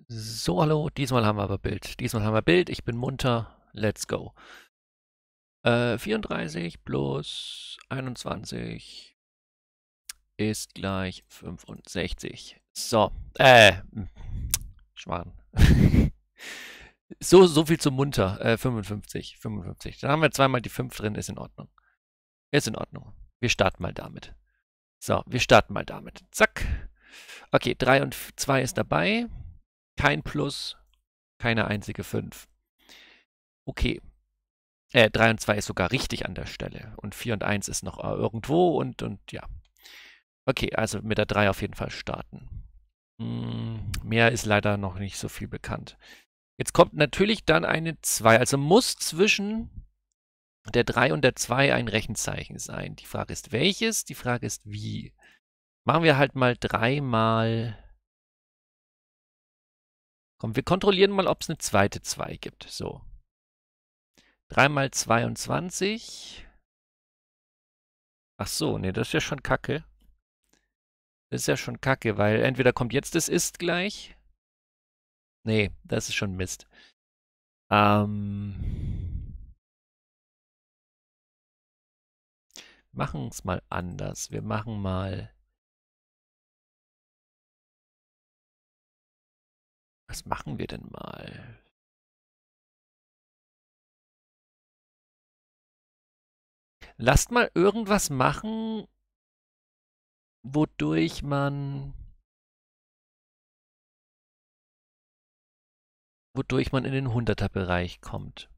So, hallo, diesmal haben wir aber Bild. Diesmal haben wir Bild, ich bin munter, let's go. 34 plus 21 ist gleich 65. So, Schmarrn. So viel zum munter, 55. Dann haben wir zweimal die 5 drin, ist in Ordnung. Ist in Ordnung. Wir starten mal damit. So, wir starten mal damit. Zack. Okay, 3 und 2 ist dabei. Kein Plus, keine einzige 5. Okay. 3 und 2 ist sogar richtig an der Stelle. Und 4 und 1 ist noch irgendwo und ja. Okay, also mit der 3 auf jeden Fall starten. Mehr ist leider noch nicht so viel bekannt. Jetzt kommt natürlich dann eine 2. Also muss zwischen der 3 und der 2 ein Rechenzeichen sein. Die Frage ist welches, die Frage ist wie. Machen wir halt mal 3 mal. Komm, wir kontrollieren mal, ob es eine zweite 2 gibt. So. 3 mal 22. Ach so, nee, das ist ja schon kacke. Das ist ja schon kacke, weil entweder kommt jetzt das ist gleich. Nee, das ist schon Mist. Machen es mal anders. Wir machen mal. Was machen wir denn mal? Lasst mal irgendwas machen, wodurch man in den 100er-Bereich kommt.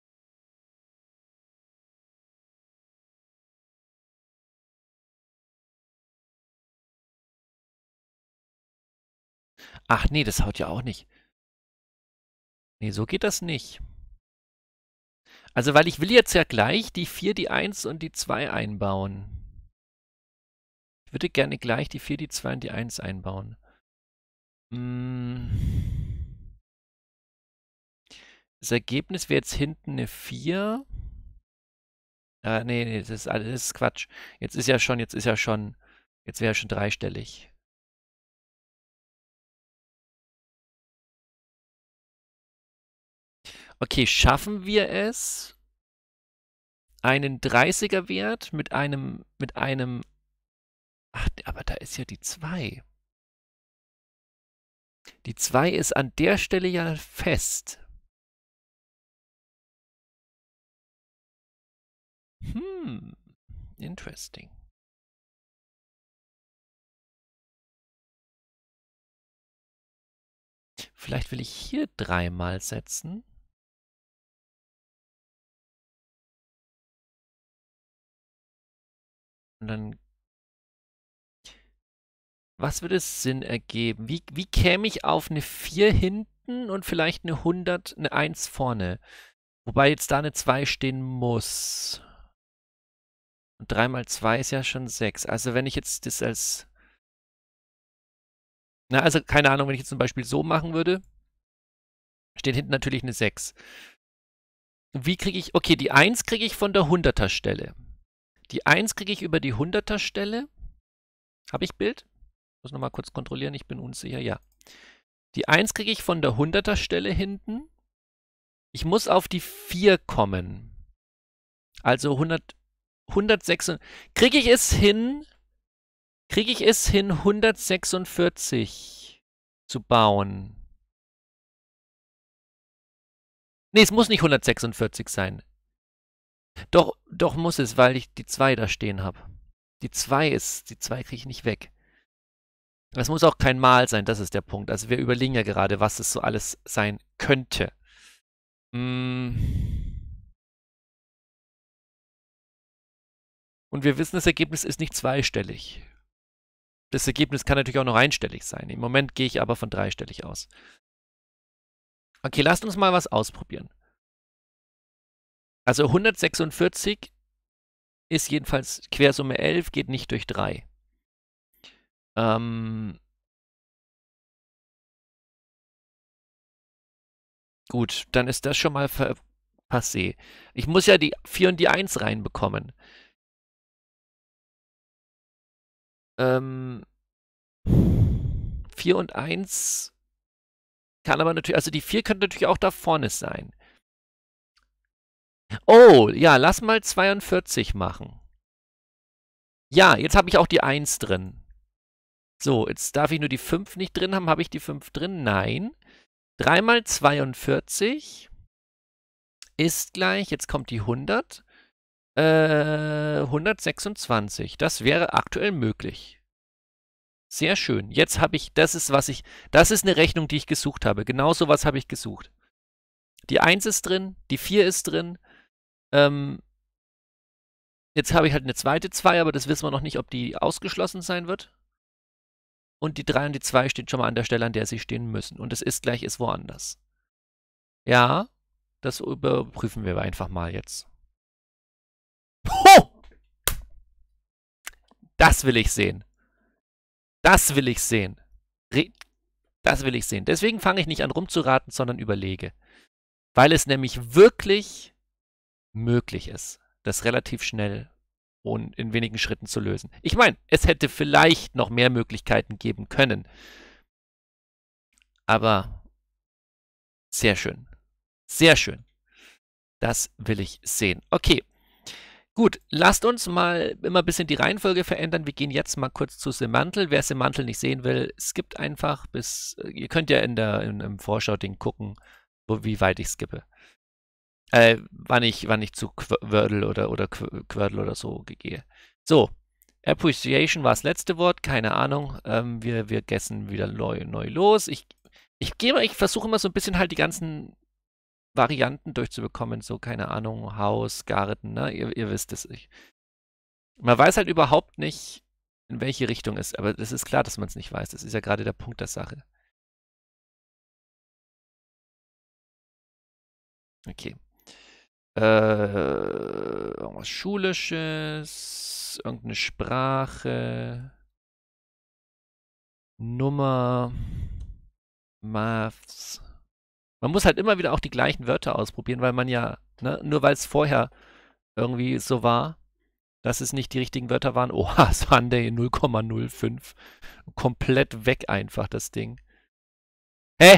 Ach nee, das haut ja auch nicht. Nee, so geht das nicht. Also, weil ich will jetzt ja gleich die 4, die 1 und die 2 einbauen. Ich würde gerne gleich die 4, die 2 und die 1 einbauen. Das Ergebnis wäre jetzt hinten eine 4. Nee, das ist Quatsch. Jetzt wäre ja schon dreistellig. Okay, schaffen wir es, einen 30er Wert ach, aber da ist ja die 2. Die 2 ist an der Stelle ja fest. Interesting. Vielleicht will ich hier 3 mal setzen. Und dann, was würde es Sinn ergeben? Wie käme ich auf eine 4 hinten und vielleicht eine 100, eine 1 vorne? Wobei jetzt da eine 2 stehen muss. Und 3 mal 2 ist ja schon 6. Also wenn ich jetzt das als. Na, also keine Ahnung, wenn ich jetzt zum Beispiel so machen würde, steht hinten natürlich eine 6. Wie kriege ich. Okay, die 1 kriege ich von der 100er Stelle. Die 1 kriege ich über die 100er Stelle. Habe ich Bild? Muss nochmal kurz kontrollieren, ich bin unsicher. Ja. Die 1 kriege ich von der 100er Stelle hinten. Ich muss auf die 4 kommen. Also 106. Kriege ich es hin, 146 zu bauen? Nee, es muss nicht 146 sein. Doch muss es, weil ich die 2 da stehen habe. Die 2 kriege ich nicht weg. Es muss auch kein Mal sein, das ist der Punkt. Also wir überlegen ja gerade, was es so alles sein könnte. Und wir wissen, das Ergebnis ist nicht zweistellig. Das Ergebnis kann natürlich auch noch einstellig sein. Im Moment gehe ich aber von dreistellig aus. Okay, lasst uns mal was ausprobieren. Also 146 ist jedenfalls Quersumme 11, geht nicht durch 3. Gut, dann ist das schon mal passé. Ich muss ja die 4 und die 1 reinbekommen. 4 und 1 Kann aber natürlich, also die 4 könnte natürlich auch da vorne sein. Oh, ja, lass mal 42 machen. Ja, jetzt habe ich auch die 1 drin. So, jetzt darf ich nur die 5 nicht drin haben. Habe ich die 5 drin? Nein. 3 mal 42 ist gleich, jetzt kommt die 100, 126. Das wäre aktuell möglich. Sehr schön. Jetzt habe ich, das ist eine Rechnung, die ich gesucht habe. Genau so was habe ich gesucht. Die 1 ist drin, die 4 ist drin. Jetzt habe ich halt eine zweite 2, aber das wissen wir noch nicht, ob die ausgeschlossen sein wird. Und die 3 und die 2 stehen schon mal an der Stelle, an der sie stehen müssen. Und das ist gleich ist woanders. Ja, das überprüfen wir einfach mal jetzt. Ho! Das will ich sehen. Das will ich sehen. Das will ich sehen. Deswegen fange ich nicht an rumzuraten, sondern überlege. Weil es nämlich wirklich möglich ist, das relativ schnell und in wenigen Schritten zu lösen. Ich meine, es hätte vielleicht noch mehr Möglichkeiten geben können. Aber sehr schön. Sehr schön. Das will ich sehen. Okay. Gut, lasst uns mal immer ein bisschen die Reihenfolge verändern. Wir gehen jetzt mal kurz zu Semantel. Wer Semantel nicht sehen will, skippt einfach bis. Ihr könnt ja im Vorschau-Ding gucken, wie weit ich skippe. Wann ich zu Quördel oder Quördel oder so gehe. So, Appreciation war das letzte Wort, keine Ahnung. Wir gessen wieder neu los. Ich versuche immer so ein bisschen halt die ganzen Varianten durchzubekommen, so, keine Ahnung, Haus, Garten, ne? Ihr wisst es. Man weiß halt überhaupt nicht, in welche Richtung es ist, aber das ist klar, dass man es nicht weiß. Das ist ja gerade der Punkt der Sache. Okay. Irgendwas Schulisches, irgendeine Sprache, Nummer, Maths. Man muss halt immer wieder auch die gleichen Wörter ausprobieren, weil man ja, ne, nur weil es vorher irgendwie so war, dass es nicht die richtigen Wörter waren. Oha, Sunday 0,05. Komplett weg einfach, das Ding. Hä?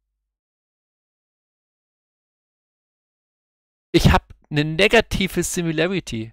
Ich habe eine negative Similarity.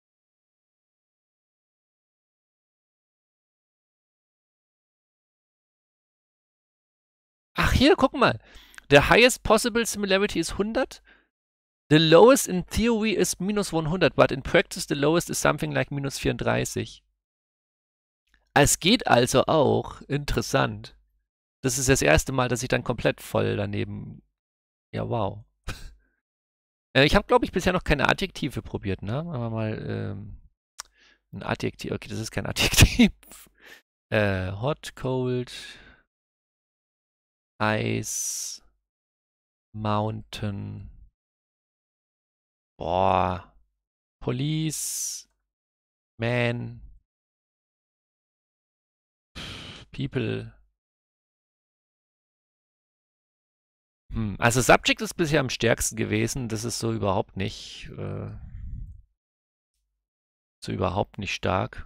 Ach, hier, guck mal. The highest possible similarity is 100. The lowest in theory is minus 100, but in practice the lowest is something like minus 34. Es geht also auch. Interessant. Das ist das erste Mal, dass ich dann komplett voll daneben. Ja, wow. Ich habe, glaube ich, bisher noch keine Adjektive probiert, ne? Machen wir mal ein Adjektiv. Okay, das ist kein Adjektiv. Hot, cold, Ice, Mountain. Boah. Police, Man, People. Also Subject ist bisher am stärksten gewesen. Das ist so überhaupt nicht stark.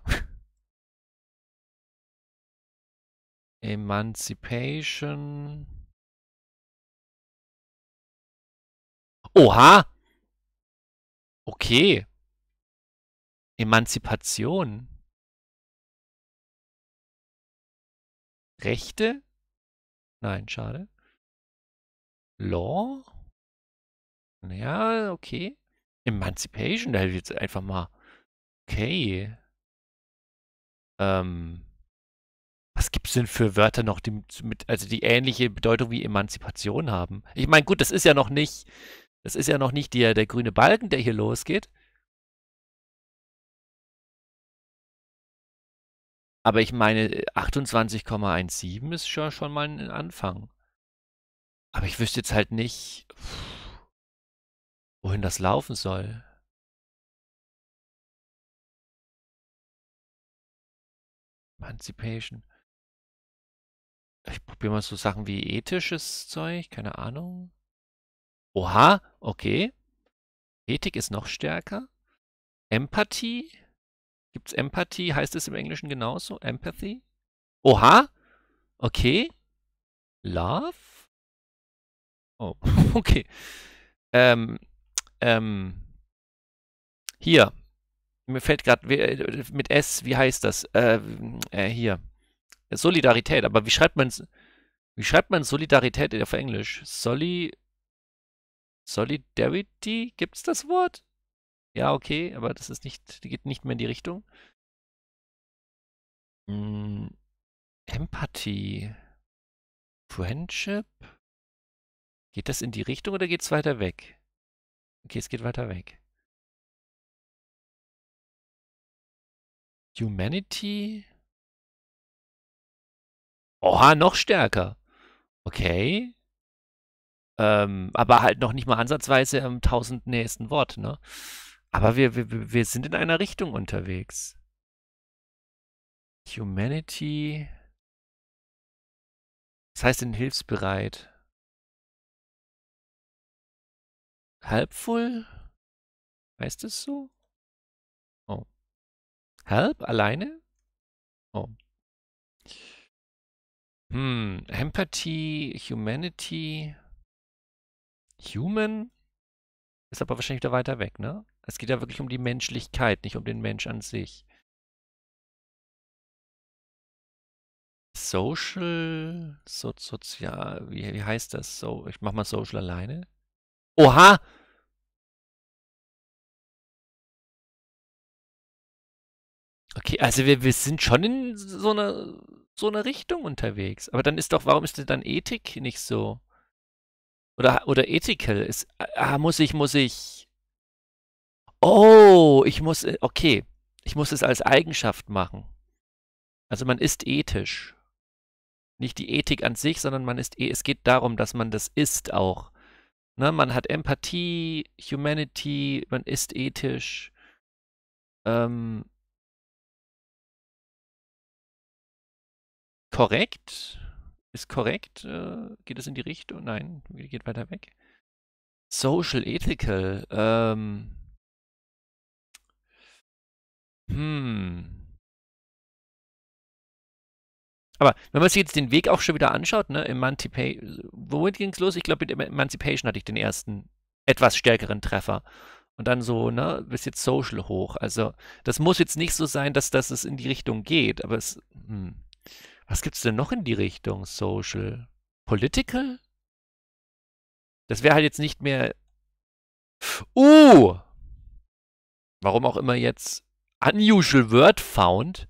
Emancipation. Oha! Okay. Emanzipation. Rechte? Nein, schade. Law? Ja, okay. Emancipation, da hätte ich jetzt einfach mal. Okay. Was gibt es denn für Wörter noch, die die ähnliche Bedeutung wie Emanzipation haben? Ich meine, gut, das ist ja noch nicht der grüne Balken, der hier losgeht. Aber ich meine, 28,17 ist schon mal ein Anfang. Aber ich wüsste jetzt halt nicht, wohin das laufen soll. Emancipation. Ich probiere mal so Sachen wie ethisches Zeug, keine Ahnung. Oha, okay. Ethik ist noch stärker. Empathie? Gibt's Empathie? Heißt es im Englischen genauso? Empathy? Oha, okay. Love? Oh, okay. Hier. Mir fällt gerade mit S, wie heißt das? Hier. Solidarität, aber wie schreibt man Solidarität auf Englisch? Solidarity? Gibt's das Wort? Ja, okay, aber das ist nicht, die geht nicht mehr in die Richtung. Empathie. Friendship? Geht das in die Richtung oder geht's weiter weg? Okay, es geht weiter weg. Humanity? Oha, noch stärker. Okay. Aber halt noch nicht mal ansatzweise im tausendnächsten Wort, ne? Aber wir sind in einer Richtung unterwegs. Humanity. Was heißt denn hilfsbereit? Helpful? Heißt es so? Oh. Help? Alleine? Oh. Empathy, Humanity. Human? Ist aber wahrscheinlich wieder weiter weg, ne? Es geht ja wirklich um die Menschlichkeit, nicht um den Mensch an sich. Social, sozial, wie heißt das? So, ich mach mal Social alleine. Oha! Okay, also wir sind schon in so einer Richtung unterwegs. Aber dann ist doch, warum ist denn dann Ethik nicht so? Oder ethical ist, muss ich. Oh, okay. Ich muss es als Eigenschaft machen. Also man ist ethisch. Nicht die Ethik an sich, sondern es geht darum, dass man das ist auch. Ne, man hat Empathie, Humanity, man ist ethisch. Ähm, korrekt? Ist korrekt? Geht es in die Richtung? Nein, geht weiter weg. Social, ethical. Hm. Aber wenn man sich jetzt den Weg auch schon wieder anschaut, ne, womit ging es los? Ich glaube, mit Emancipation hatte ich den ersten etwas stärkeren Treffer. Und dann so, ne, bis jetzt Social hoch. Also, das muss jetzt nicht so sein, dass es in die Richtung geht, aber was gibt's denn noch in die Richtung Social? Political? Das wäre halt jetzt nicht mehr. Uh! Warum auch immer jetzt Unusual Word Found.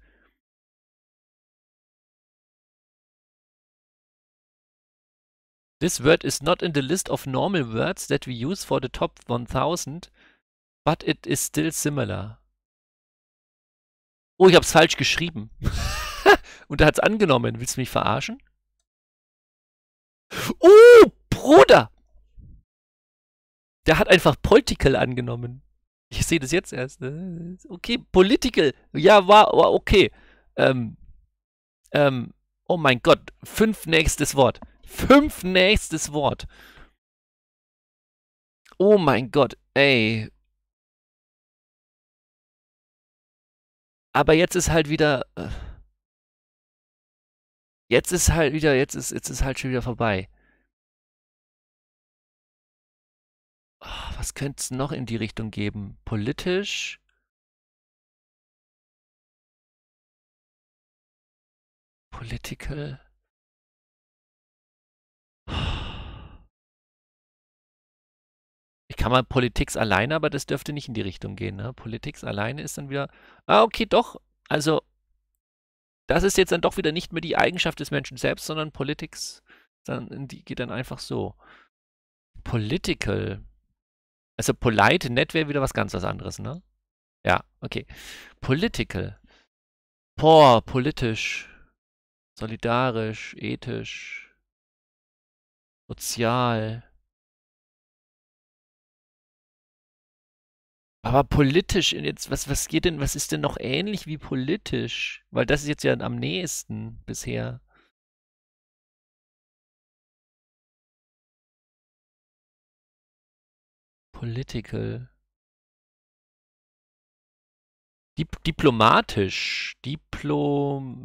This word is not in the list of normal words that we use for the top 1000, but it is still similar. Oh, ich hab's falsch geschrieben. Und er hat's angenommen. Willst du mich verarschen? Oh, Bruder! Der hat einfach Political angenommen. Ich sehe das jetzt erst. Okay, Political. Ja, war okay. Oh mein Gott. 5 nächstes Wort. 5 nächstes Wort. Oh mein Gott, ey. Aber jetzt ist halt wieder. Jetzt ist halt schon wieder vorbei. Oh, was könnte es noch in die Richtung geben? Politisch? Political? Ich kann mal Politics alleine, aber das dürfte nicht in die Richtung gehen, ne? Politics alleine ist dann wieder. Ah, okay, doch. Also, das ist jetzt dann doch wieder nicht mehr die Eigenschaft des Menschen selbst, sondern Politics. Die geht dann einfach so. Political. Also polite, nett wäre wieder was anderes, ne? Ja, okay. Political. Boah, politisch. Solidarisch, ethisch, sozial. Aber politisch, jetzt, was ist denn noch ähnlich wie politisch? Weil das ist jetzt ja am nächsten bisher. Political. Diplomatisch.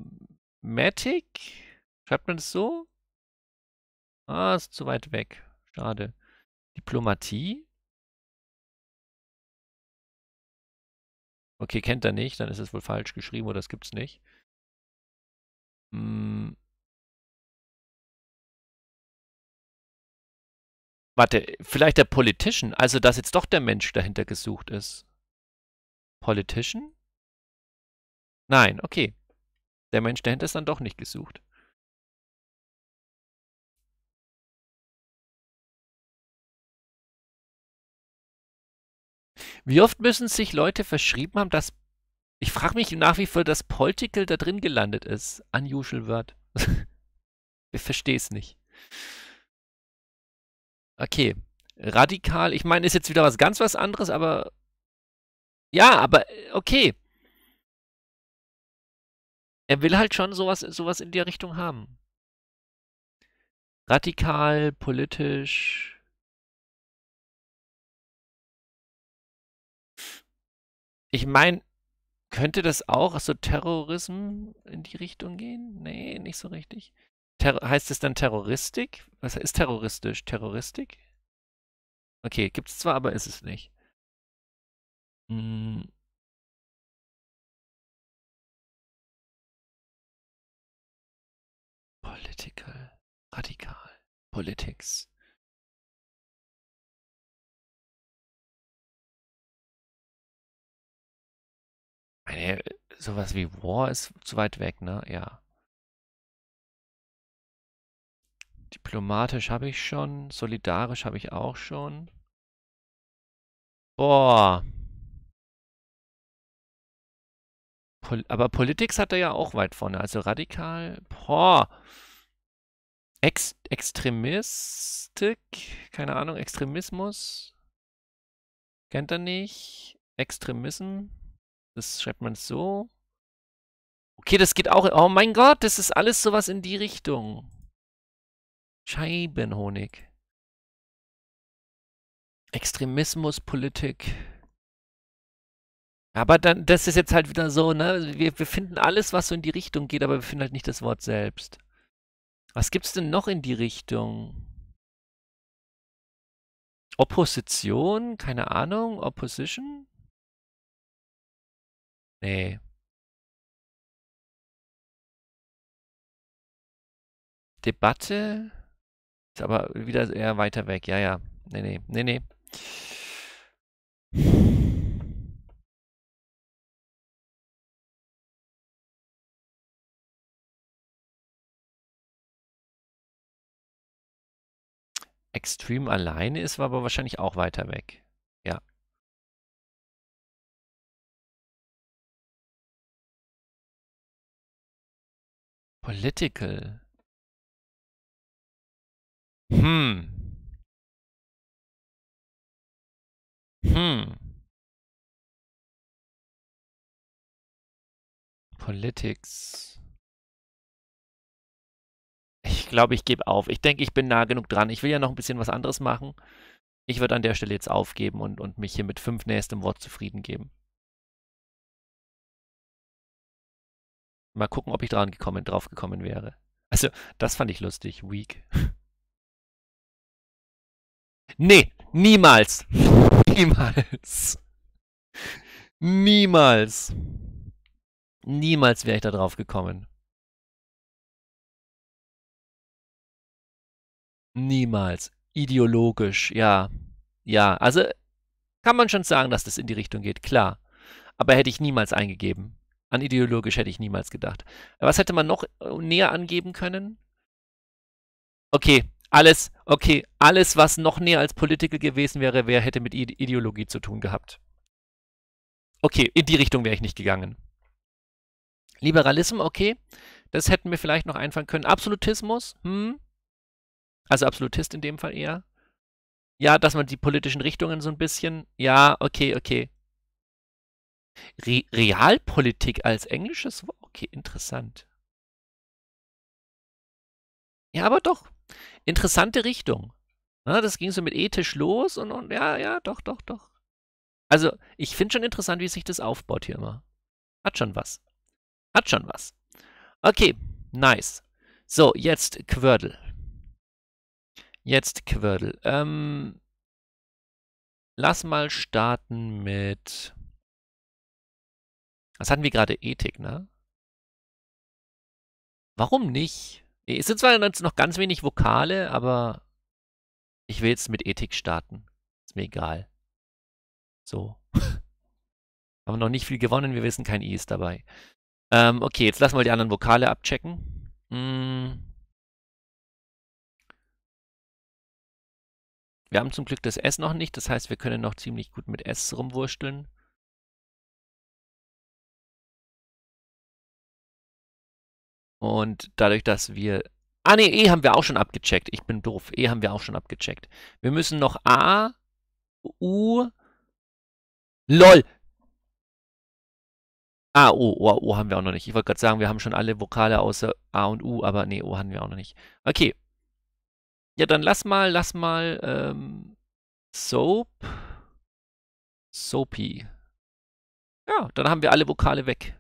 Diplomatic? Schreibt man das so? Ah, ist zu weit weg. Schade. Diplomatie? Okay, kennt er nicht, dann ist es wohl falsch geschrieben oder das gibt's nicht. Hm. Warte, vielleicht der Politician? Also, dass jetzt doch der Mensch dahinter gesucht ist. Politician? Nein, okay. Der Mensch dahinter ist dann doch nicht gesucht. Wie oft müssen sich Leute verschrieben haben, dass... Ich frage mich nach wie vor, dass Political da drin gelandet ist. Unusual Word. Ich verstehe es nicht. Okay. Radikal, ich meine, ist jetzt wieder was anderes, aber... Ja, aber okay. Er will halt schon sowas in der Richtung haben. Radikal, politisch. Ich meine, könnte das auch so Terrorismus in die Richtung gehen? Nee, nicht so richtig. Heißt es dann Terroristik? Was ist terroristisch? Terroristik? Okay, gibt es zwar, aber ist es nicht. Hm. Political. Radikal. Politics. Meine, sowas wie War ist zu weit weg, ne? Ja. Diplomatisch habe ich schon. Solidarisch habe ich auch schon. Boah. Aber Politics hat er ja auch weit vorne. Also radikal. Boah. Extremistik? Keine Ahnung. Extremismus? Kennt er nicht? Extremism? Das schreibt man so. Okay, das geht auch. Oh mein Gott, das ist alles sowas in die Richtung. Scheibenhonig. Extremismus, Politik. Aber dann, das ist jetzt halt wieder so, ne? Wir finden alles, was so in die Richtung geht, aber wir finden halt nicht das Wort selbst. Was gibt's denn noch in die Richtung? Opposition? Keine Ahnung. Opposition? Nee. Debatte? Ist aber wieder eher weiter weg. Ja, ja. Nee, nee. Nee, nee. Extreme alleine ist aber wahrscheinlich auch weiter weg. Ja. Political. Hm. Hm. Politics. Ich glaube, ich gebe auf. Ich denke, ich bin nah genug dran. Ich will ja noch ein bisschen was anderes machen. Ich würde an der Stelle jetzt aufgeben und mich hier mit 5 nächstem Wort zufrieden geben. Mal gucken, ob ich drauf gekommen wäre. Also, das fand ich lustig. Weak. Nee, niemals. Niemals. Niemals. Niemals wäre ich da drauf gekommen. Niemals. Ideologisch, ja. Ja, also kann man schon sagen, dass das in die Richtung geht, klar. Aber hätte ich niemals eingegeben. An ideologisch hätte ich niemals gedacht. Was hätte man noch näher angeben können? Okay, alles, was noch näher als Political gewesen wäre, hätte mit Ideologie zu tun gehabt. Okay, in die Richtung wäre ich nicht gegangen. Liberalismus, okay. Das hätten wir vielleicht noch einfallen können. Absolutismus, Also Absolutist in dem Fall eher. Ja, dass man die politischen Richtungen so ein bisschen. Ja, okay, okay. Realpolitik als englisches Wort? Okay, interessant. Ja, aber doch. Interessante Richtung. Na, das ging so mit ethisch los und ja, ja, doch, doch, doch. Also, ich finde schon interessant, wie sich das aufbaut hier immer. Hat schon was. Hat schon was. Okay, nice. So, jetzt Quördel. Jetzt Quirl. Lass mal starten mit... Was hatten wir gerade? Ethik, ne? Warum nicht? Es sind zwar jetzt noch ganz wenig Vokale, aber ich will jetzt mit Ethik starten. Ist mir egal. So. Haben noch nicht viel gewonnen, wir wissen, kein I ist dabei. Okay, jetzt lassen wir die anderen Vokale abchecken. Wir haben zum Glück das S noch nicht, das heißt, wir können noch ziemlich gut mit S rumwursteln. Und dadurch, dass wir... Ah ne, E haben wir auch schon abgecheckt. Ich bin doof. E haben wir auch schon abgecheckt. Wir müssen noch A, U... LOL! Ah, O haben wir auch noch nicht. Ich wollte gerade sagen, wir haben schon alle Vokale außer A und U, aber nee, O haben wir auch noch nicht. Okay. Ja, dann lass mal, Soap. Soapy. Ja, dann haben wir alle Vokale weg.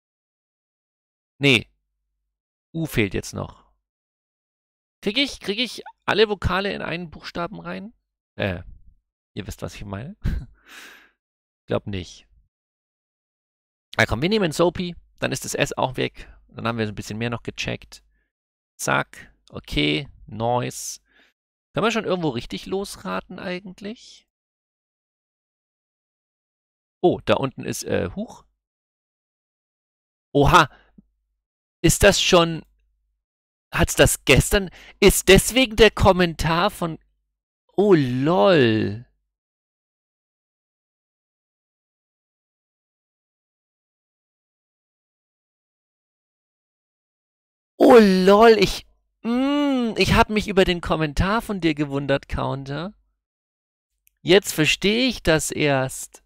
Nee. U fehlt jetzt noch. Krieg ich alle Vokale in einen Buchstaben rein? Ihr wisst, was ich meine. Glaub nicht. Na komm, wir nehmen Soapy. Dann ist das S auch weg. Dann haben wir ein bisschen mehr noch gecheckt. Zack. Okay. Noise. Können wir schon irgendwo richtig losraten eigentlich? Oh, da unten ist, Huch. Oha. Ist das schon... Hat's das gestern... Ist deswegen der Kommentar von... Oh, lol. Oh, lol. Ich habe mich über den Kommentar von dir gewundert, Counter. Jetzt verstehe ich das erst.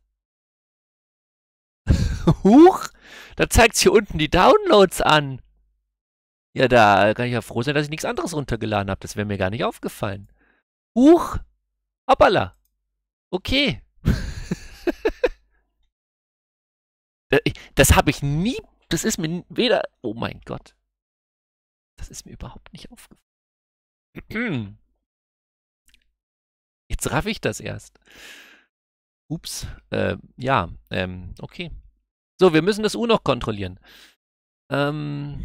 Huch, da zeigt es hier unten die Downloads an. Ja, da kann ich ja froh sein, dass ich nichts anderes runtergeladen habe. Das wäre mir gar nicht aufgefallen. Huch, hoppala. Okay. Das habe ich nie, das ist mir weder, oh mein Gott. Das ist mir überhaupt nicht aufgefallen. Jetzt raff ich das erst. Ups, ja, okay. So, wir müssen das U noch kontrollieren. Am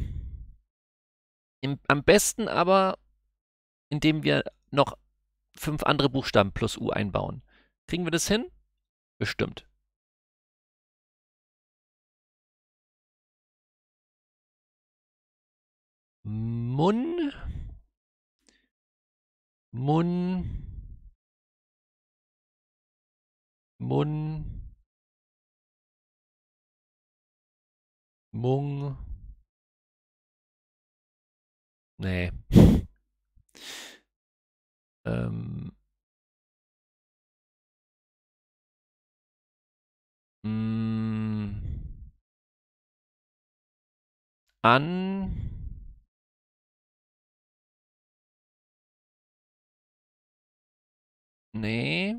besten aber, indem wir noch 5 andere Buchstaben plus U einbauen. Kriegen wir das hin? Bestimmt. Mun. Mung. Nee. An. Nee.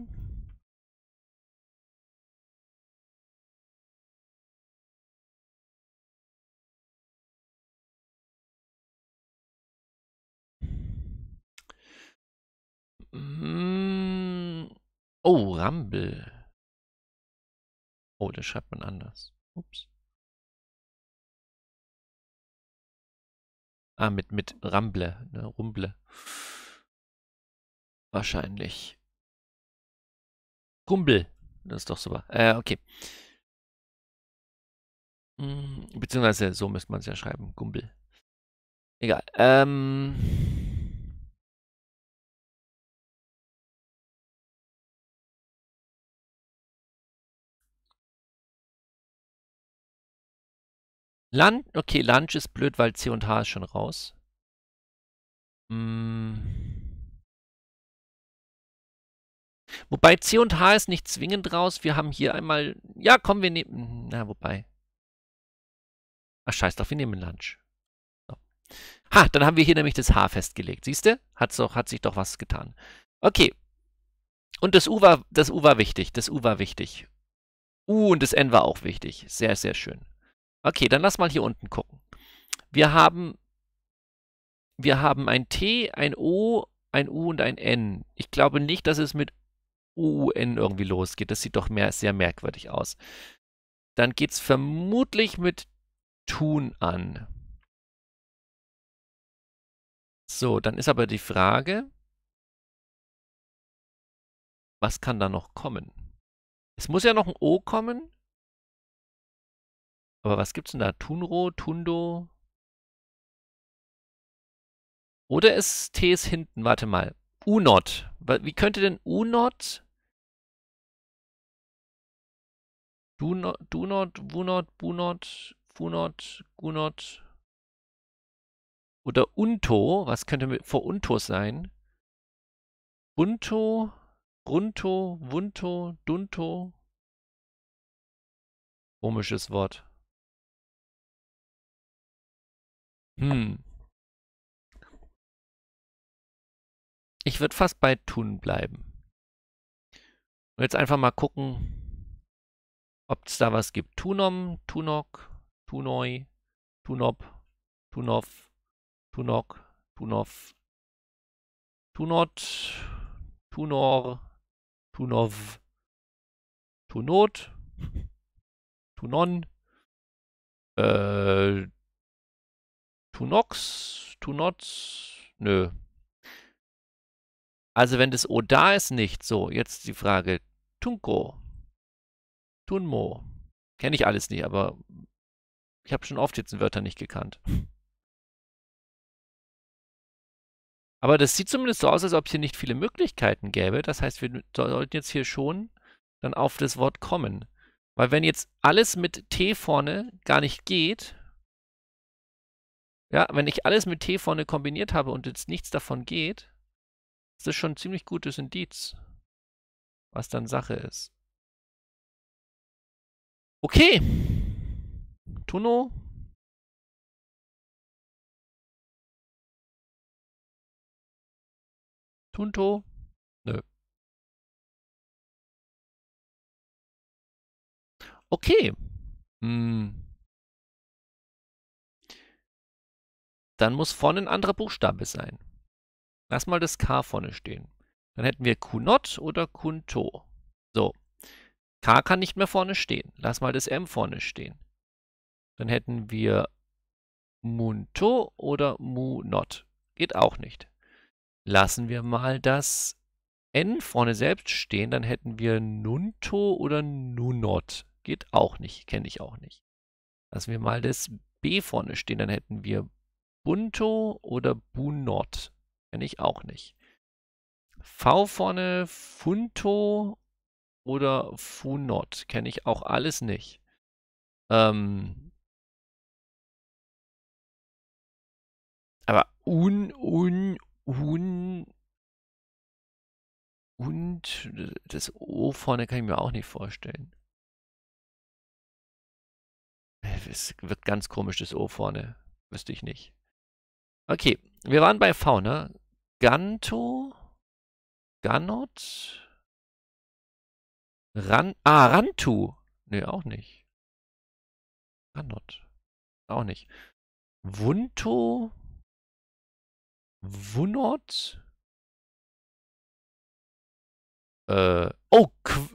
Oh, Rumble. Oh, das schreibt man anders. Ups. Ah, mit Ramble, ne? Rumble. Wahrscheinlich. Kumpel. Das ist doch super. Okay. Beziehungsweise so müsste man es ja schreiben. Gumbel. Egal. Okay, Lunch ist blöd, weil C und H ist schon raus. Wobei C und H ist nicht zwingend raus. Wir haben hier einmal... Ja, komm, wir nehmen... Na, wobei. Ach, scheiß drauf, wir nehmen Lunch. So. Ha, dann haben wir hier nämlich das H festgelegt. Siehst du? Hat sich doch was getan. Okay. Und das U war wichtig. Das U war wichtig. Und das N war auch wichtig. Sehr, sehr schön. Okay, dann lass mal hier unten gucken. Wir haben ein T, ein O, ein U und ein N. Ich glaube nicht, dass es mit UN irgendwie losgeht. Das sieht doch sehr merkwürdig aus. Dann geht es vermutlich mit Tun an. So, dann ist aber die Frage, was kann da noch kommen? Es muss ja noch ein O kommen. Aber was gibt's denn da? Tunro, Tundo? Oder ist T ist hinten? Warte mal. Unot. Wie könnte denn Unot? Dunot, Wunot, Bunot, Funot, Gunot. Oder Unto. Was könnte vor Unto sein? Bunto, Brunto, Wunto, Dunto. Komisches Wort. Ich würde fast bei Tun bleiben. Und jetzt einfach mal gucken, ob es da was gibt. Tunom, Tunok, Tunoi, Tunop, Tunov, Tunok, Tunov, Tunot, Tunor, Tunov, Tunot, Tunon, Tunox, Tunots, nö. Also wenn das O da ist, nicht. So, jetzt die Frage. Tunko, Tunmo. Kenne ich alles nicht, aber ich habe schon oft jetzt Wörter nicht gekannt. Aber das sieht zumindest so aus, als ob es hier nicht viele Möglichkeiten gäbe. Das heißt, wir sollten jetzt hier schon dann auf das Wort kommen. Weil wenn jetzt alles mit T vorne gar nicht geht, ja, wenn ich alles mit T vorne kombiniert habe und jetzt nichts davon geht, ist das schon ein ziemlich gutes Indiz, was dann Sache ist. Okay. Tuno. Tunto. Nö. Okay. Dann muss vorne ein anderer Buchstabe sein. Lass mal das K vorne stehen. Dann hätten wir Kunot oder Kunto. So. K kann nicht mehr vorne stehen. Lass mal das M vorne stehen. Dann hätten wir Munto oder Munot. Geht auch nicht. Lassen wir mal das N vorne selbst stehen, dann hätten wir Nunto oder Nunot. Geht auch nicht, kenne ich auch nicht. Lassen wir mal das B vorne stehen, dann hätten wir Bunto oder Bunot. Kenne ich auch nicht. V vorne, Funto oder Funot. Kenne ich auch alles nicht. Aber und das O vorne kann ich mir auch nicht vorstellen. Es wird ganz komisch, das O vorne. Wüsste ich nicht. Okay, wir waren bei V, ne? Ganto, Ganot, Rantu. Ne, auch nicht. Ganot. Auch nicht. Wunto, Wunot. Oh,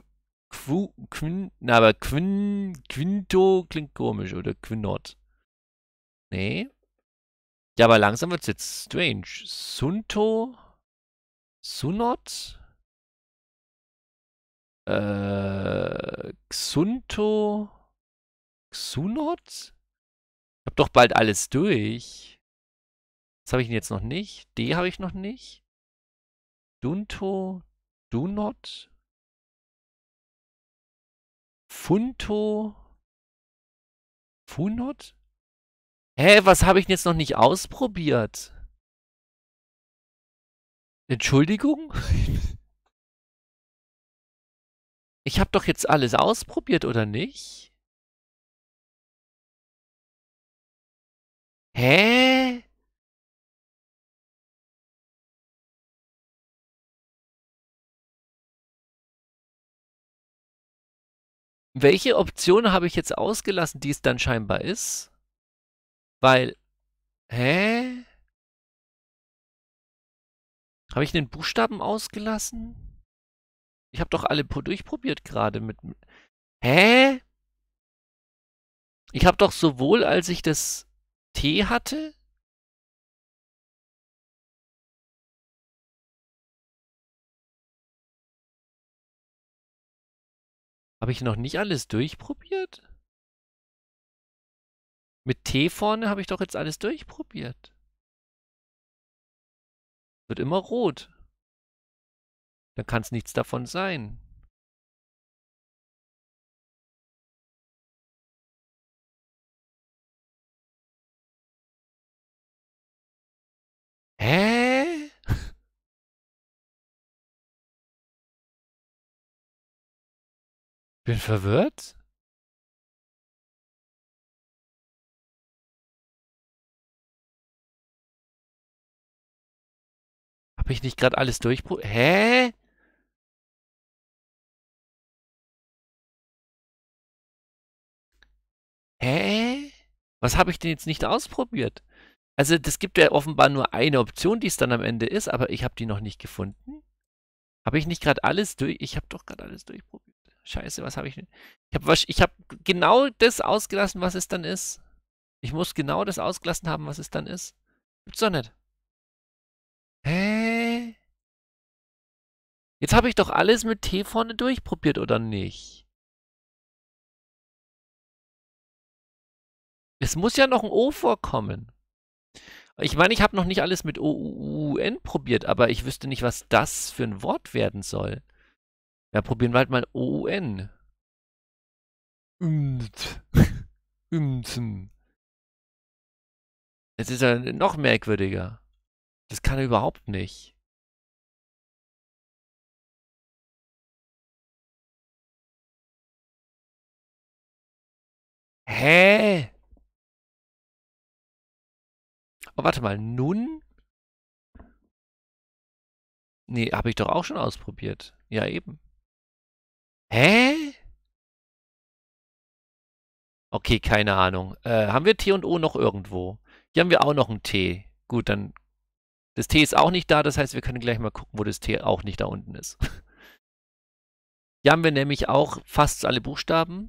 aber Quinto klingt komisch, oder Quinot. Nee. Ja, aber langsam wird's jetzt strange. Sunto, Sunot, Xunto, Xunot? Ich hab doch bald alles durch. Was habe ich denn jetzt noch nicht? D habe ich noch nicht. Dunto, Dunot, Funto, Funot? Hä, was habe ich denn jetzt noch nicht ausprobiert? Entschuldigung? Ich habe doch jetzt alles ausprobiert, oder nicht? Hä? Welche Option habe ich jetzt ausgelassen, die es dann scheinbar ist? Weil, hä? Habe ich den Buchstaben ausgelassen? Ich habe doch alle durchprobiert gerade mit... Hä? Ich habe doch sowohl, als ich das T hatte... Habe ich noch nicht alles durchprobiert? Mit T vorne habe ich doch jetzt alles durchprobiert. Wird immer rot. Dann kann es nichts davon sein. Hä? Bin verwirrt? Habe ich nicht gerade alles durchprobiert? Hä? Hä? Was habe ich denn jetzt nicht ausprobiert? Also, das gibt ja offenbar nur eine Option, die es dann am Ende ist, aber ich habe die noch nicht gefunden. Habe ich nicht gerade alles durch... Ich habe doch gerade alles durchprobiert. Scheiße, was habe ich denn... Ich hab genau das ausgelassen, was es dann ist. Ich muss genau das ausgelassen haben, was es dann ist. Gibt's doch nicht. Hä? Jetzt habe ich doch alles mit T vorne durchprobiert, oder nicht? Es muss ja noch ein O vorkommen. Ich meine, ich habe noch nicht alles mit O-U-U-N probiert, aber ich wüsste nicht, was das für ein Wort werden soll. Ja, probieren wir halt mal O-U-N. Jetzt ist er noch merkwürdiger. Das kann er überhaupt nicht. Hä? Oh, warte mal, nun? Nee, habe ich doch auch schon ausprobiert. Ja, eben. Hä? Okay, keine Ahnung. Haben wir T und O noch irgendwo? Hier haben wir auch noch ein T. Gut, dann... Das T ist auch nicht da, das heißt, wir können gleich mal gucken, wo das T auch nicht da unten ist. Hier haben wir nämlich auch fast alle Buchstaben.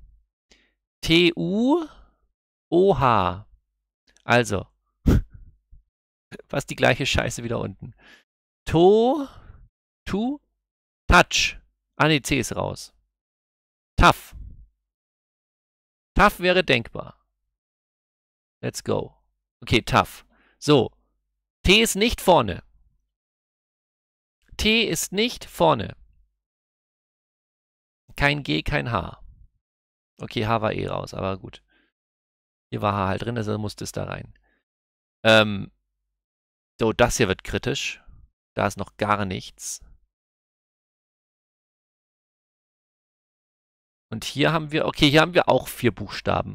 T-U-O-H. Also, fast die gleiche Scheiße wieder unten. To, tu, touch. Ah, nee, C ist raus. Tough. Tough wäre denkbar. Let's go. Okay, tough. So. T ist nicht vorne. T ist nicht vorne. Kein G, kein H. Okay, H war eh raus, aber gut. Hier war H halt drin, also musste es da rein. So, das hier wird kritisch. Da ist noch gar nichts. Und hier haben wir, okay, hier haben wir auch 4 Buchstaben.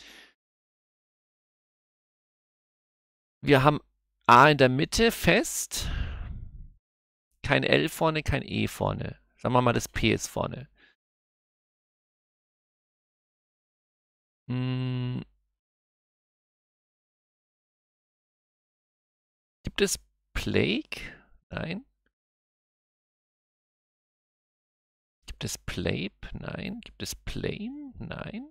Wir haben A in der Mitte fest. Kein L vorne, kein E vorne. Sagen wir mal, das P ist vorne. Gibt es Plague? Nein. Gibt es Plague? Nein. Gibt es Plane? Nein.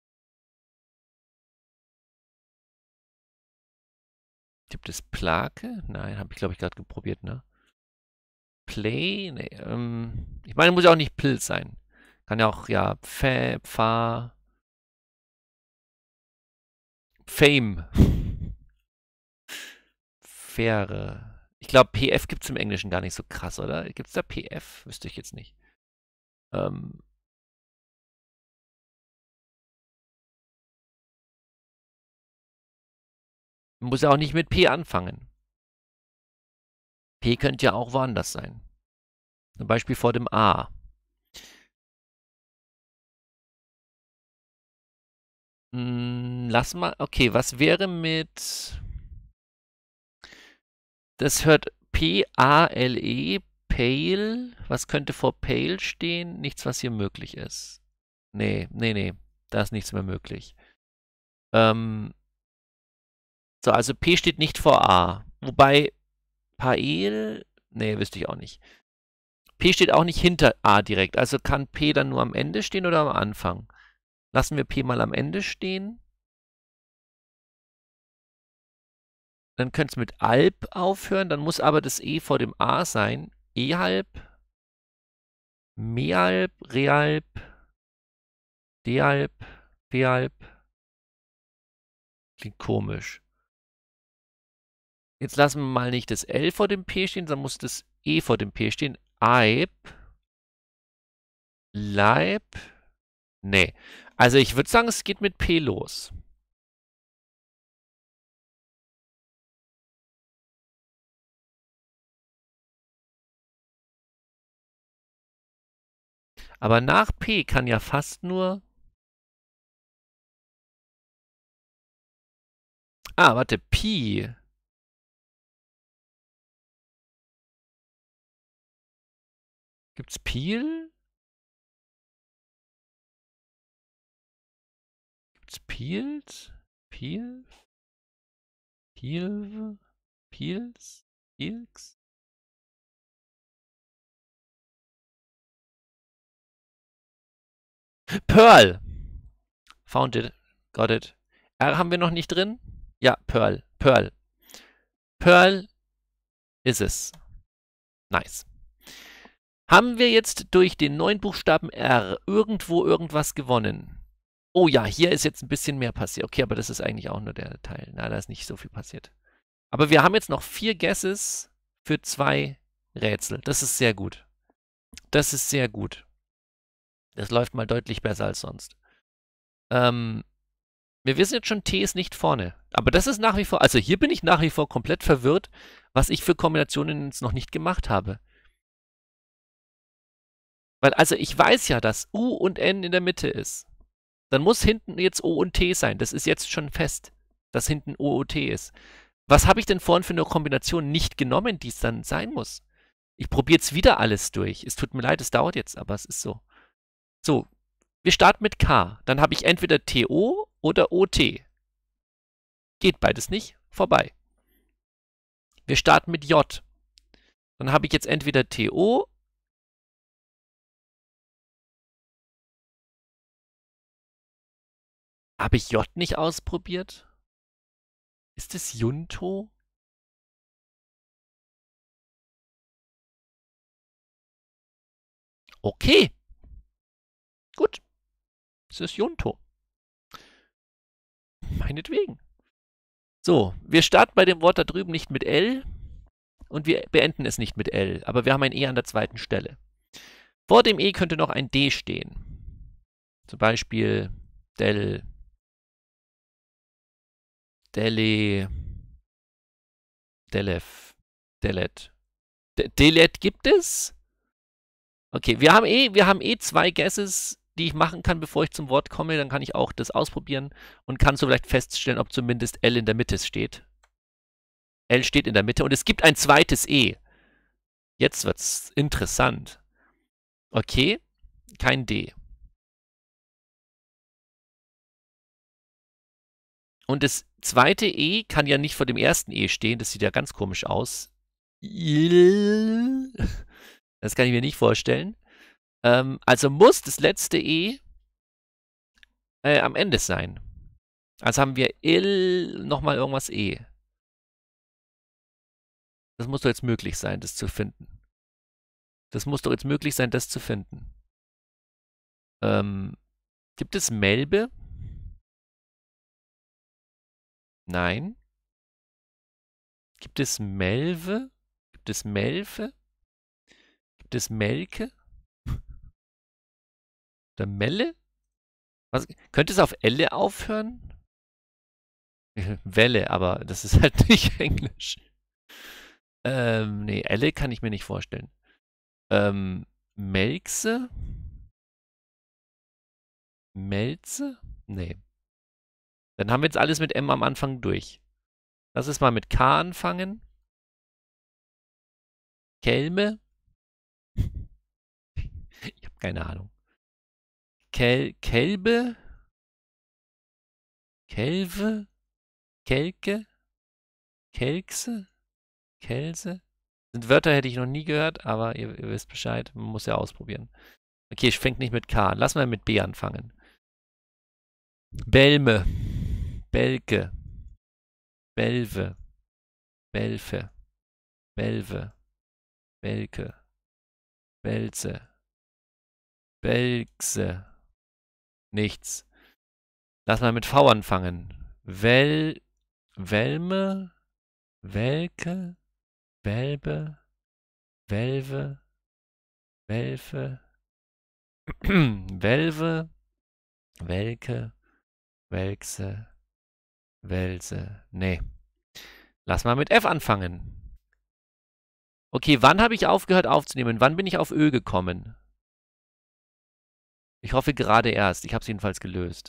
Gibt es Plake? Nein, habe ich, glaube ich, gerade probiert, ne? Play? Nee, ich meine, muss ja auch nicht Pilz sein. Kann ja auch, ja, Pfa, Fame. Fähre. Ich glaube, PF gibt es im Englischen gar nicht so krass, oder? Gibt es da PF? Wüsste ich jetzt nicht. Muss ja auch nicht mit P anfangen. P könnte ja auch woanders sein. Zum Beispiel vor dem A. Lass mal. Okay, was wäre mit. Das hört P-A-L-E, Pale. Was könnte vor Pale stehen? Nichts, was hier möglich ist. Nee, nee, nee. Da ist nichts mehr möglich. So, also P steht nicht vor A. Wobei Pael, Nee, wüsste ich auch nicht. P steht auch nicht hinter A direkt. Also kann P dann nur am Ende stehen oder am Anfang? Lassen wir P mal am Ende stehen. Dann könnte es mit Alp aufhören. Dann muss aber das E vor dem A sein. E-Halb, Mealp, Realp, D-Alp, P-Alp. Klingt komisch. Jetzt lassen wir mal nicht das L vor dem P stehen, sondern muss das E vor dem P stehen. Eib, Leib. Nee. Also ich würde sagen, es geht mit P los. Aber nach P kann ja fast nur... Ah, warte, Pi. Gibt's Piel? Gibt's Piels? Piel? Piel? Piels? Piels? Pearl! Found it. Got it. R haben wir noch nicht drin? Ja, Pearl. Pearl. Pearl ist es. Nice. Haben wir jetzt durch den neuen Buchstaben R irgendwo irgendwas gewonnen? Oh ja, hier ist jetzt ein bisschen mehr passiert. Okay, aber das ist eigentlich auch nur der Teil. Na, da ist nicht so viel passiert. Aber wir haben jetzt noch 4 Guesses für 2 Rätsel. Das ist sehr gut. Das ist sehr gut. Das läuft mal deutlich besser als sonst. Wir wissen jetzt schon, T ist nicht vorne. Aber das ist nach wie vor, also hier bin ich nach wie vor komplett verwirrt, was ich für Kombinationen jetzt noch nicht gemacht habe. Weil also ich weiß ja, dass U und N in der Mitte ist. Dann muss hinten jetzt O und T sein. Das ist jetzt schon fest, dass hinten O und T ist. Was habe ich denn vorhin für eine Kombination nicht genommen, die es dann sein muss? Ich probiere jetzt wieder alles durch. Es tut mir leid, es dauert jetzt, aber es ist so. So, wir starten mit K. Dann habe ich entweder TO oder OT. Geht beides nicht, vorbei. Wir starten mit J. Dann habe ich jetzt entweder TO. Habe ich J nicht ausprobiert? Ist es Junto? Okay. Gut. Es ist Junto. Meinetwegen. So, wir starten bei dem Wort da drüben nicht mit L und wir beenden es nicht mit L, aber wir haben ein E an der zweiten Stelle. Vor dem E könnte noch ein D stehen. Zum Beispiel Del, Dele, Delef, Delet. Delet gibt es? Okay, wir haben eh 2 Guesses, die ich machen kann, bevor ich zum Wort komme. Dann kann ich auch das ausprobieren und kann so vielleicht feststellen, ob zumindest L in der Mitte steht. L steht in der Mitte und es gibt ein zweites E. Jetzt wird's interessant. Okay, kein D. Und das zweite E kann ja nicht vor dem ersten E stehen. Das sieht ja ganz komisch aus. Das kann ich mir nicht vorstellen. Also muss das letzte E am Ende sein. Also haben wir nochmal irgendwas E. Das muss doch jetzt möglich sein, das zu finden. Das muss doch jetzt möglich sein, das zu finden. Gibt es Melbe? Nein. Gibt es Melve? Gibt es Melfe? Gibt es Melke? Oder Melle? Was, könnte es auf Elle aufhören? Welle, aber das ist halt nicht Englisch. Nee, Elle kann ich mir nicht vorstellen. Melkse? Melze? Nee. Dann haben wir jetzt alles mit M am Anfang durch. Lass es mal mit K anfangen. Kelme? Ich habe keine Ahnung. Kelbe? Kelve? Kelke? Kelkse? Kelse? Sind Wörter, hätte ich noch nie gehört, aber ihr wisst Bescheid. Man muss ja ausprobieren. Okay, ich fängt nicht mit K an. Lass mal mit B anfangen. Belme. Belke. Belve. Belfe. Belve. Belke. Belze. Belgse. Nichts. Lass mal mit V anfangen. Welme. Welke. Welbe. Welve. Welfe. Welve. Welke. Welkse. Welse. Nee. Lass mal mit F anfangen. Okay, wann habe ich aufgehört aufzunehmen? Wann bin ich auf Ö gekommen? Ich hoffe gerade erst. Ich habe es jedenfalls gelöst.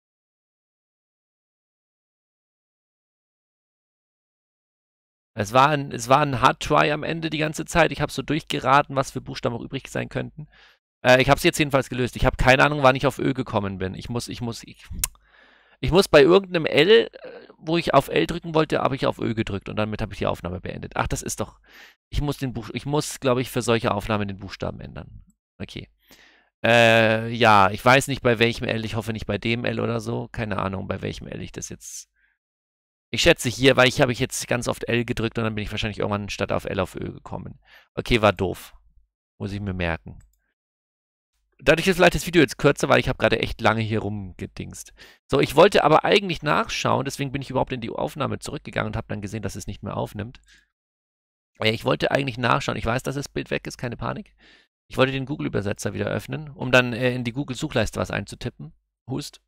Es war ein Hard Try am Ende die ganze Zeit. Ich habe so durchgeraten, was für Buchstaben noch übrig sein könnten. Ich habe es jetzt jedenfalls gelöst. Ich habe keine Ahnung, wann ich auf Ö gekommen bin. Ich muss bei irgendeinem L, wo ich auf L drücken wollte, habe ich auf Ö gedrückt und damit habe ich die Aufnahme beendet. Ach, das ist doch. Ich muss, glaube ich, für solche Aufnahmen den Buchstaben ändern. Okay. Ja, ich weiß nicht bei welchem L, ich hoffe nicht bei dem L oder so. Keine Ahnung, bei welchem L ich das jetzt. Ich schätze hier, weil ich habe jetzt ganz oft L gedrückt und dann bin ich wahrscheinlich irgendwann statt auf L auf Ö gekommen. Okay, war doof. Muss ich mir merken. Dadurch ist vielleicht das Video jetzt kürzer, weil ich habe gerade echt lange hier rumgedingst. So, ich wollte aber eigentlich nachschauen, deswegen bin ich überhaupt in die Aufnahme zurückgegangen und habe dann gesehen, dass es nicht mehr aufnimmt. Ich wollte eigentlich nachschauen. Ich weiß, dass das Bild weg ist, keine Panik. Ich wollte den Google-Übersetzer wieder öffnen, um dann in die Google-Suchleiste was einzutippen. Hust.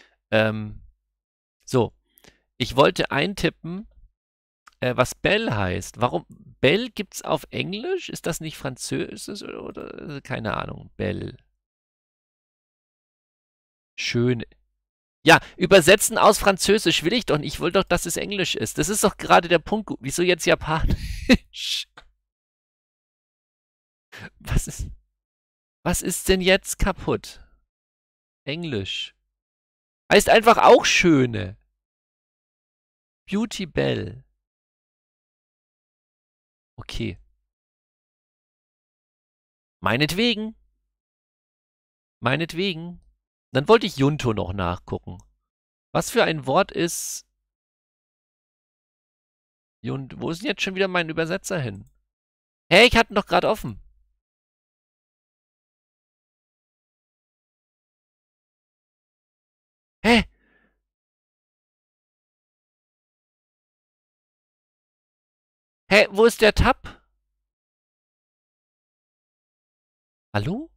So. Ich wollte eintippen, was Bell heißt. Warum? Bell gibt es auf Englisch? Ist das nicht Französisch oder? Keine Ahnung. Bell. Schön. Ja, übersetzen aus Französisch will ich doch nicht. Ich will doch, dass es Englisch ist. Das ist doch gerade der Punkt. Wieso jetzt Japanisch? Was ist denn jetzt kaputt? Englisch. Heißt einfach auch Schöne. Beauty Bell. Okay. Meinetwegen. Meinetwegen. Dann wollte ich Junto noch nachgucken. Was für ein Wort ist Junto? Wo ist denn jetzt schon wieder mein Übersetzer hin? Hä, ich hatte ihn doch gerade offen. Hä? Hä, wo ist der Tab? Hallo?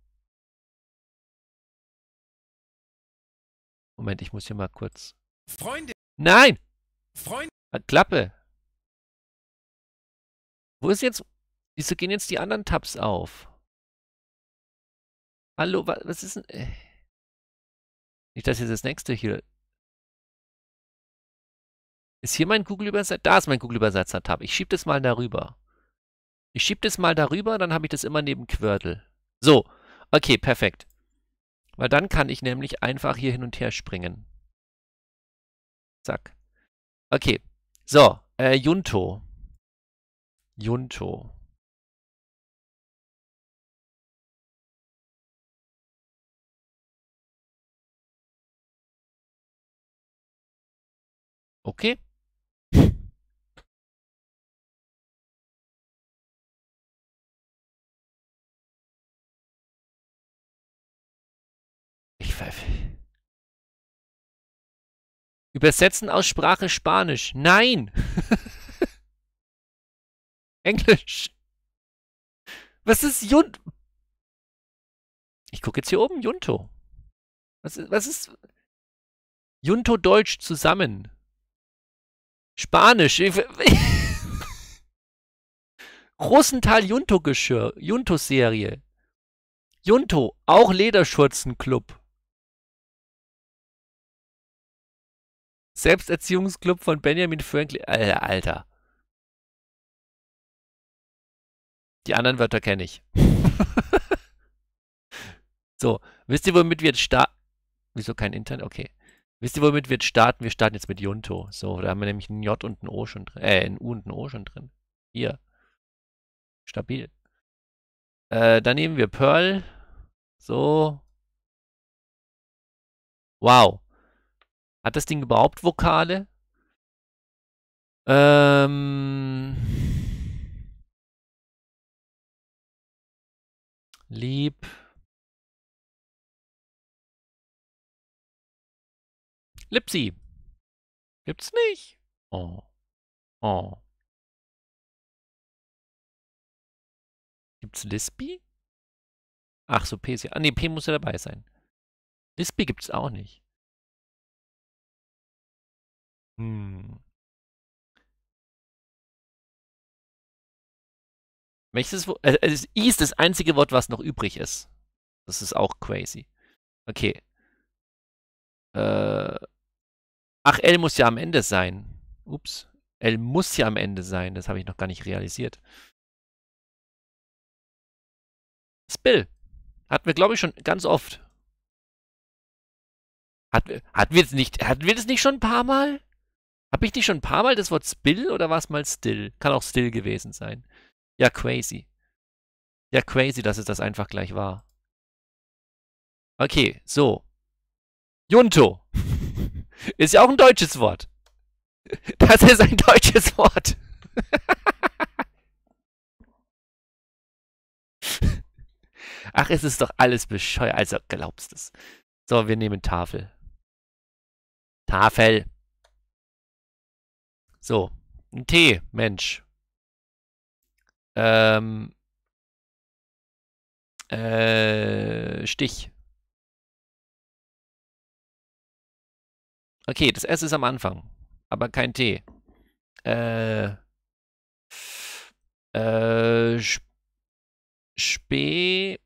Moment, ich muss hier mal kurz. Freunde! Nein! Freunde! Klappe. Wo ist jetzt. Wieso gehen jetzt die anderen Tabs auf? Hallo, was ist denn. Nicht, dass jetzt das nächste hier. Ist hier mein Google-Übersetzer? Da ist mein Google-Übersetzer-Tab. Ich schiebe das mal darüber. Dann habe ich das immer neben Quirtle. So, okay, perfekt. Weil dann kann ich nämlich einfach hier hin und her springen. Zack. Okay. So, Junto. Junto. Okay. Ich pfeife. Übersetzen aus Sprache Spanisch. Nein! Englisch. Was ist Junto? Ich gucke jetzt hier oben. Junto. Was ist Junto Deutsch zusammen? Spanisch. Rosenthal Junto-Geschirr. Junto-Serie. Junto. Auch Lederschurzenclub. Selbsterziehungsclub von Benjamin Franklin. Alter. Die anderen Wörter kenne ich. So, wisst ihr, womit wir jetzt starten? Wieso kein Internet? Okay. Wisst ihr, womit wir jetzt starten? Wir starten jetzt mit Junto. So, da haben wir nämlich ein J und ein O schon drin. Ein U und ein O schon drin. Hier. Stabil. Dann nehmen wir Pearl. So. Wow. Hat das Ding überhaupt Vokale? Lieb. Lipsi. Gibt's nicht. Oh. Oh. Gibt's Lispy? Ach so, P ist ja. Ah, nee, P muss ja dabei sein. Lispy gibt's auch nicht. Welches Wort? I ist das einzige Wort, was noch übrig ist. Das ist auch crazy. Okay. Ach, L muss ja am Ende sein. Ups. L muss ja am Ende sein. Das habe ich noch gar nicht realisiert. Spill. Hatten wir, glaube ich, schon ganz oft. Hatten wir das nicht schon ein paar Mal? Habe ich nicht schon ein paar Mal das Wort Spill oder war es mal Still? Kann auch Still gewesen sein. Ja, crazy. Ja, crazy, dass es das einfach gleich war. Okay, so. Junto. Ist ja auch ein deutsches Wort. Das ist ein deutsches Wort. Ach, es ist doch alles bescheuert. Also, glaubst du es. So, wir nehmen Tafel. Tafel. So, ein T, Mensch. Stich. Okay, das S ist am Anfang, aber kein T. Spät.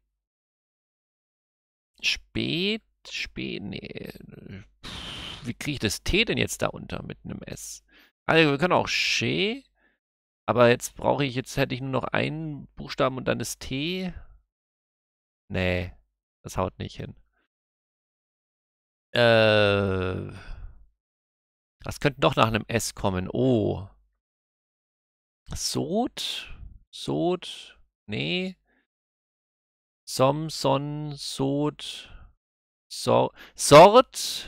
Nee. Wie kriege ich das T denn jetzt da unter mit einem S? Also, wir können auch Schee. Aber jetzt hätte ich nur noch einen Buchstaben und dann das T. Nee, das haut nicht hin. Was könnte noch nach einem S kommen? Oh. Sod? Sod? Nee. Son, Sod. Sort?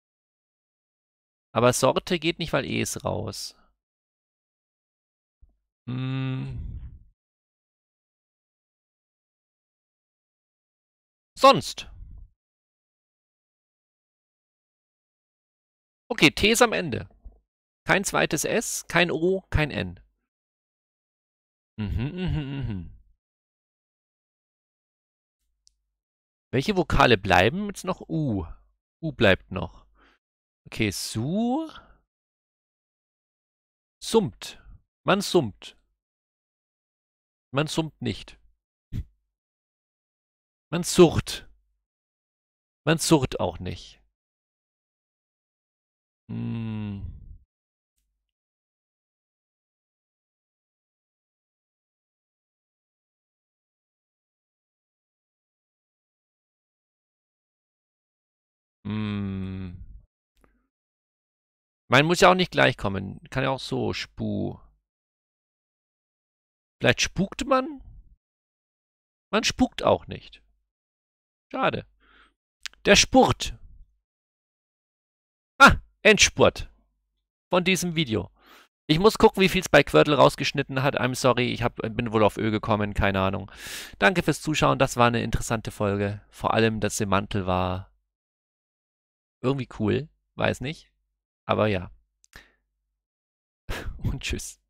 Aber Sorte geht nicht, weil E ist raus. Sonst. Okay, T ist am Ende. Kein zweites S, kein O, kein N. Welche Vokale bleiben jetzt noch? U. U bleibt noch. Okay, Su. Summt. Man summt. Man summt nicht. Man surrt. Man surrt auch nicht. Man muss ja auch nicht gleich kommen. Kann ja auch so. Spu. Vielleicht spukt man? Man spukt auch nicht. Schade. Der Spurt. Ah, Endspurt. Von diesem Video. Ich muss gucken, wie viel es bei Quirtle rausgeschnitten hat. I'm sorry, bin wohl auf Ö gekommen, keine Ahnung. Danke fürs Zuschauen, das war eine interessante Folge. Vor allem das Semantel war irgendwie cool, weiß nicht. Aber ja. Und tschüss.